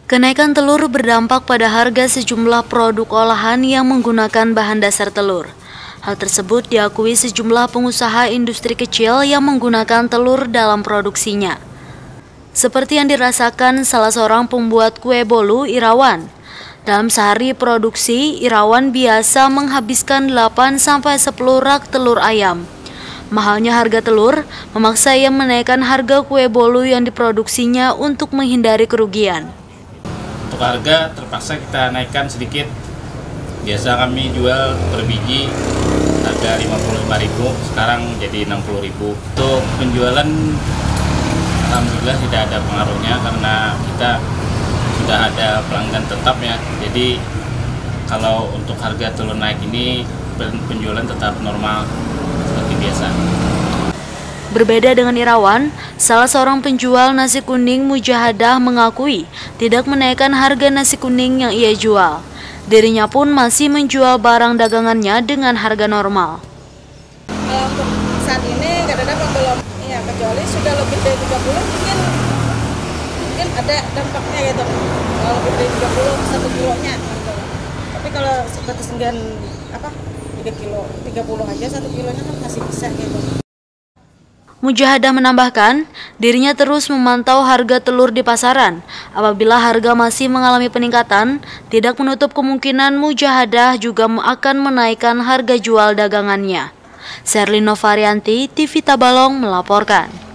Kenaikan telur berdampak pada harga sejumlah produk olahan yang menggunakan bahan dasar telur. Hal tersebut diakui sejumlah pengusaha industri kecil yang menggunakan telur dalam produksinya. Seperti yang dirasakan salah seorang pembuat kue bolu, Irawan. Dalam sehari produksi, Irawan biasa menghabiskan 8-10 rak telur ayam. Mahalnya harga telur memaksa ia menaikkan harga kue bolu yang diproduksinya untuk menghindari kerugian. Untuk harga terpaksa kita naikkan sedikit. Biasa kami jual per biji harga 55.000, sekarang jadi 60.000. Untuk penjualan alhamdulillah tidak ada pengaruhnya karena kita sudah ada pelanggan tetap ya. Jadi kalau untuk harga telur naik ini penjualan tetap normal seperti biasa. Berbeda dengan Irawan, salah seorang penjual nasi kuning Mujahadah mengakui tidak menaikkan harga nasi kuning yang ia jual. Dirinya pun masih menjual barang dagangannya dengan harga normal. Kalau untuk saat ini kadang-kadang belum, ya kecuali sudah lebih dari 30 mungkin ada dampaknya gitu. Kalau lebih dari 30 1 kilonya gitu. Tapi kalau sebatas segan 3 kilo, 30 aja 1 kilonya kan masih bisa gitu. Mujahadah menambahkan, dirinya terus memantau harga telur di pasaran. Apabila harga masih mengalami peningkatan, tidak menutup kemungkinan Mujahadah juga akan menaikkan harga jual dagangannya. Serlino Varianti, TV Tabalong melaporkan.